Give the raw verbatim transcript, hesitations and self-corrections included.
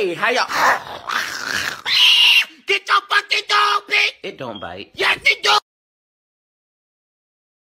Hey, how y'all? Get your fucking dog, bitch! It don't bite. Yes, it do!